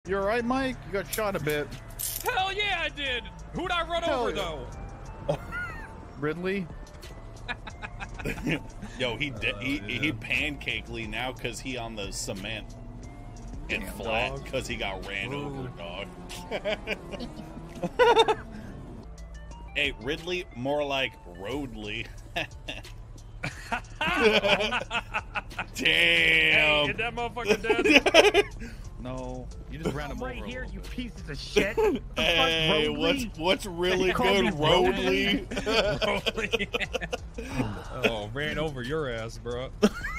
You alright, Mike? You got shot a bit. Hell yeah, I did. Who'd I run over though? Ridley. Yo, he pancake Lee now because he on the cement and Damn, flat dog. because he got ran over, dog. Hey, Ridley, more like Roadley. Damn. Hey, is that motherfucker dead? No, you just ran him over. right a here, little you bit. pieces of shit. Hey, what's really call me good, Roadley? Oh, ran over your ass, bro.